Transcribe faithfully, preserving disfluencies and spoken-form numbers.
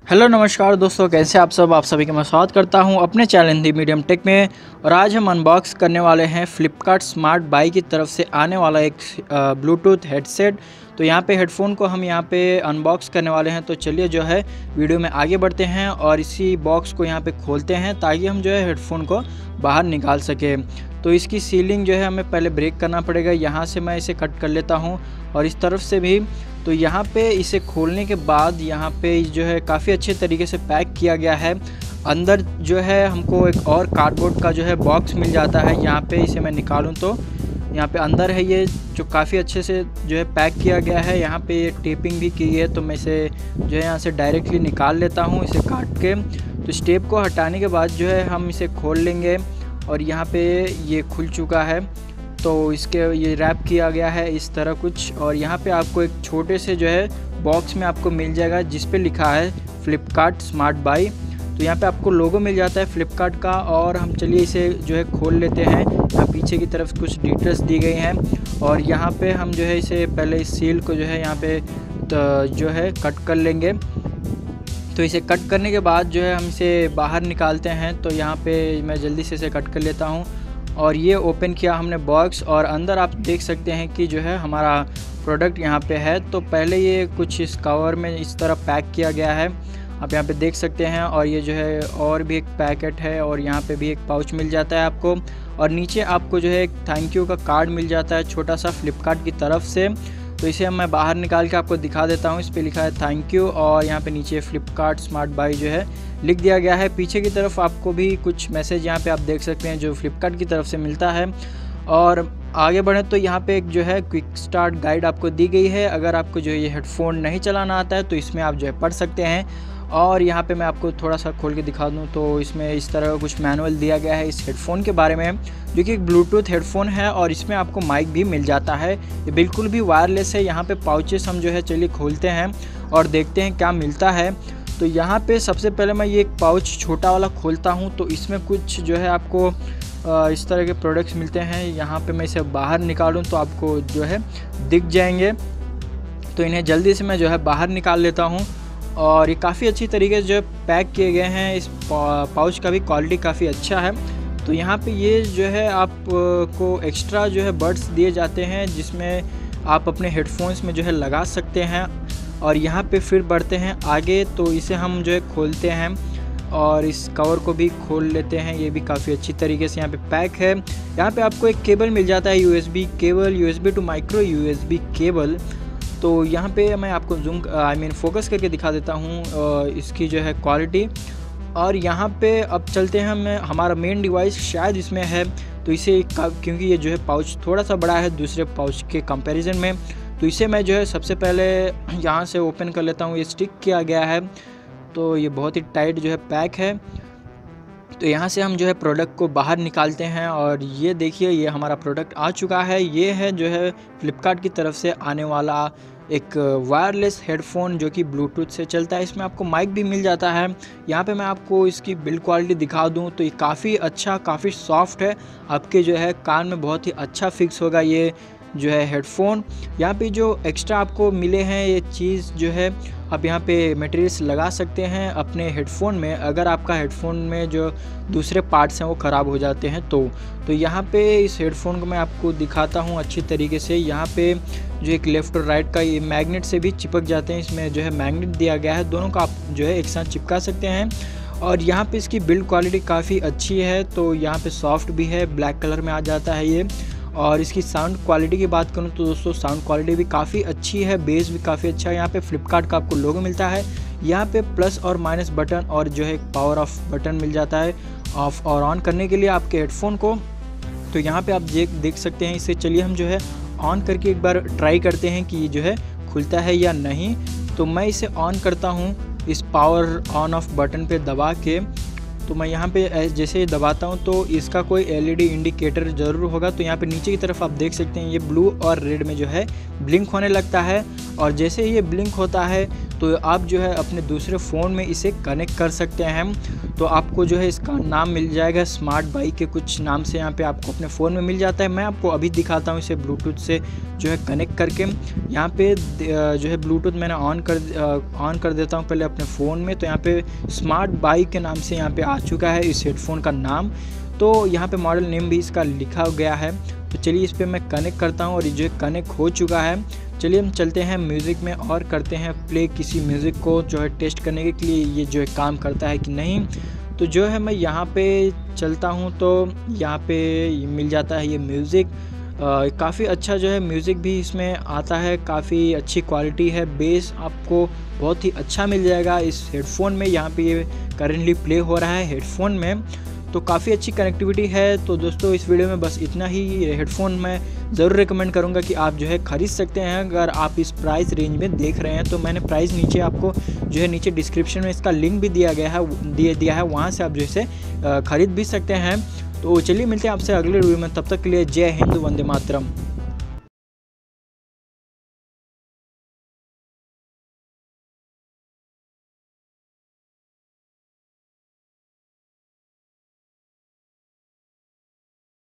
Hello नमस्कार दोस्तों, कैसे आप सब आप सभी का मैं स्वागत करता हूं अपने चैनल हिंदी मीडियम टेक में। और आज हम अनबॉक्स करने वाले हैं फ्लिपकार्ट स्मार्ट बाई की तरफ से आने वाला एक ब्लूटूथ हेडसेट। तो यहां पे हेडफोन को हम यहां पे अनबॉक्स करने वाले हैं। तो चलिए जो है वीडियो में आगे बढ़ते हैं और इसी बॉक्स को यहां पे खोलते हैं ताकि हम जो है हेडफोन को बाहर निकाल सके। तो इसकी सीलिंग जो है हमें पहले ब्रेक करना पड़ेगा। यहाँ से मैं इसे कट कर लेता हूँ और इस तरफ से भी। तो यहाँ पे इसे खोलने के बाद यहाँ पे जो है काफ़ी अच्छे तरीके से पैक किया गया है। अंदर जो है हमको एक और कार्डबोर्ड का जो है बॉक्स मिल जाता है। यहाँ पे इसे मैं निकालूँ तो यहाँ पे अंदर है ये, जो काफ़ी अच्छे से जो है पैक किया गया है। यहाँ पे ये टेपिंग भी की है। तो मैं इसे जो है यहाँ से डायरेक्टली निकाल लेता हूँ इसे काट के। तो इस टेप को हटाने के बाद जो है हम इसे खोल लेंगे और यहाँ पे ये खुल चुका है। तो इसके ये रैप किया गया है इस तरह कुछ। और यहाँ पे आपको एक छोटे से जो है बॉक्स में आपको मिल जाएगा जिस पे लिखा है फ्लिपकार्ट स्मार्ट बाई। तो यहाँ पे आपको लोगो मिल जाता है फ्लिपकार्ट का। और हम चलिए इसे जो है खोल लेते हैं। यहाँ पीछे की तरफ कुछ डिटेल्स दी गई हैं और यहाँ पे हम जो है इसे पहले इस सील को जो है यहाँ पे जो है कट कर लेंगे। तो इसे कट करने के बाद जो है हम इसे बाहर निकालते हैं। तो यहाँ पे मैं जल्दी से इसे कट कर लेता हूँ और ये ओपन किया हमने बॉक्स। और अंदर आप देख सकते हैं कि जो है हमारा प्रोडक्ट यहाँ पे है। तो पहले ये कुछ इस कवर में इस तरह पैक किया गया है, आप यहाँ पे देख सकते हैं। और ये जो है और भी एक पैकेट है और यहाँ पे भी एक पाउच मिल जाता है आपको। और नीचे आपको जो है एक थैंक यू का कार्ड मिल जाता है छोटा सा फ्लिपकार्ट की तरफ से। तो इसे मैं बाहर निकाल के आपको दिखा देता हूँ। इस पर लिखा है थैंक यू और यहाँ पे नीचे फ्लिपकार्ट स्मार्ट बाई जो है लिख दिया गया है। पीछे की तरफ आपको भी कुछ मैसेज यहाँ पे आप देख सकते हैं जो फ्लिपकार्ट की तरफ से मिलता है। और आगे बढ़े तो यहाँ पे एक जो है क्विक स्टार्ट गाइड आपको दी गई है। अगर आपको जो ये हेडफोन नहीं चलाना आता है तो इसमें आप जो है पढ़ सकते हैं। और यहाँ पे मैं आपको थोड़ा सा खोल के दिखा दूँ तो इसमें इस तरह का कुछ मैनुअल दिया गया है इस हेडफोन के बारे में, जो कि एक ब्लूटूथ हेडफोन है। और इसमें आपको माइक भी मिल जाता है, ये बिल्कुल भी वायरलेस है। यहाँ पे पाउचेस हम जो है चलिए खोलते हैं और देखते हैं क्या मिलता है। तो यहाँ पे सबसे पहले मैं ये एक पाउच छोटा वाला खोलता हूँ। तो इसमें कुछ जो है आपको इस तरह के प्रोडक्ट्स मिलते हैं। यहाँ पे मैं इसे बाहर निकालूँ तो आपको जो है दिख जाएंगे। तो इन्हें जल्दी से मैं जो है बाहर निकाल लेता हूँ। और ये काफ़ी अच्छी तरीके से जो पैक किए गए हैं। इस पाउच का भी क्वालिटी काफ़ी अच्छा है। तो यहाँ पे ये जो है आपको एक्स्ट्रा जो है बड्स दिए जाते हैं जिसमें आप अपने हेडफोन्स में जो है लगा सकते हैं। और यहाँ पे फिर बढ़ते हैं आगे। तो इसे हम जो है खोलते हैं और इस कवर को भी खोल लेते हैं। ये भी काफ़ी अच्छी तरीके से यहाँ पे पैक है। यहाँ पे आपको एक केबल मिल जाता है, USB cable, USB to micro USB cable. तो यहाँ पे मैं आपको जूम आई मीन फोकस करके दिखा देता हूँ इसकी जो है क्वालिटी। और यहाँ पे अब चलते हैं हम, हमारा मेन डिवाइस शायद इसमें है। तो इसे क्योंकि ये जो है पाउच थोड़ा सा बड़ा है दूसरे पाउच के कंपैरिजन में, तो इसे मैं जो है सबसे पहले यहाँ से ओपन कर लेता हूँ। ये स्टिक किया गया है तो ये बहुत ही टाइट जो है पैक है। तो यहाँ से हम जो है प्रोडक्ट को बाहर निकालते हैं और ये देखिए ये हमारा प्रोडक्ट आ चुका है। ये है जो है फ्लिपकार्ट की तरफ से आने वाला एक वायरलेस हेडफोन जो कि ब्लूटूथ से चलता है। इसमें आपको माइक भी मिल जाता है। यहाँ पे मैं आपको इसकी बिल्ड क्वालिटी दिखा दूँ तो ये काफ़ी अच्छा, काफ़ी सॉफ्ट है। आपके जो है कान में बहुत ही अच्छा फिक्स होगा ये जो है हेडफोन। यहाँ पे जो एक्स्ट्रा आपको मिले हैं ये चीज़ जो है आप यहाँ पे मटेरियल्स लगा सकते हैं अपने हेडफोन में। अगर आपका हेडफोन में जो दूसरे पार्ट्स हैं वो ख़राब हो जाते हैं तो तो यहाँ पे इस हेडफोन को मैं आपको दिखाता हूँ अच्छी तरीके से। यहाँ पे जो एक लेफ़्ट और राइट का ये मैग्नेट से भी चिपक जाते हैं। इसमें जो है मैग्नेट दिया गया है, दोनों का आप जो है एक साथ चिपका सकते हैं। और यहाँ पे इसकी बिल्ड क्वालिटी काफ़ी अच्छी है। तो यहाँ पे सॉफ्ट भी है, ब्लैक कलर में आ जाता है ये। और इसकी साउंड क्वालिटी की बात करूँ तो दोस्तों साउंड क्वालिटी भी काफ़ी अच्छी है, बेस भी काफ़ी अच्छा है। यहाँ पे फ्लिपकार्ट का आपको लोगो मिलता है। यहाँ पे प्लस और माइनस बटन और जो है पावर ऑफ बटन मिल जाता है ऑफ और ऑन करने के लिए आपके हेडफोन को। तो यहाँ पे आप देख देख सकते हैं इसे। चलिए हम जो है ऑन करके एक बार ट्राई करते हैं कि ये जो है खुलता है या नहीं। तो मैं इसे ऑन करता हूँ इस पावर ऑन ऑफ बटन पे दबा के। तो मैं यहाँ पे जैसे दबाता हूँ तो इसका कोई एलईडी इंडिकेटर ज़रूर होगा। तो यहाँ पे नीचे की तरफ आप देख सकते हैं ये ब्लू और रेड में जो है ब्लिंक होने लगता है। और जैसे ही ये ब्लिंक होता है तो आप जो है अपने दूसरे फ़ोन में इसे कनेक्ट कर सकते हैं। तो आपको जो है इसका नाम मिल जाएगा स्मार्ट बाई के कुछ नाम से, यहाँ पे आपको अपने फ़ोन में मिल जाता है। मैं आपको अभी दिखाता हूँ इसे ब्लूटूथ से जो है कनेक्ट करके। यहाँ पे जो है ब्लूटूथ मैंने ऑन कर ऑन कर देता हूँ पहले अपने फ़ोन में। तो यहाँ पे स्मार्ट बाई के नाम से यहाँ पे आ चुका है इस हेडफोन का नाम। तो यहाँ पे मॉडल नेम भी इसका लिखा गया है। तो चलिए इस पर मैं कनेक्ट करता हूँ और ये जो है कनेक्ट हो चुका है। चलिए हम चलते हैं म्यूज़िक में और करते हैं प्ले किसी म्यूज़िक को जो है टेस्ट करने के लिए ये जो है काम करता है कि नहीं। तो जो है मैं यहाँ पे चलता हूँ तो यहाँ पे मिल जाता है ये म्यूज़िक। काफ़ी अच्छा जो है म्यूज़िक भी इसमें आता है, काफ़ी अच्छी क्वालिटी है। बेस आपको बहुत ही अच्छा मिल जाएगा इस हेडफोन में। यहाँ पे ये करेंटली प्ले हो रहा है हेडफोन में, तो काफ़ी अच्छी कनेक्टिविटी है। तो दोस्तों इस वीडियो में बस इतना ही। हेडफोन मैं ज़रूर रिकमेंड करूंगा कि आप जो है ख़रीद सकते हैं अगर आप इस प्राइस रेंज में देख रहे हैं। तो मैंने प्राइस नीचे आपको जो है नीचे डिस्क्रिप्शन में इसका लिंक भी दिया गया है दिए दिया है वहाँ से आप जो इसे ख़रीद भी सकते हैं। तो चलिए मिलते हैं आपसे अगले वीडियो में, तब तक के लिए जय हिंद, वंदे मातरम।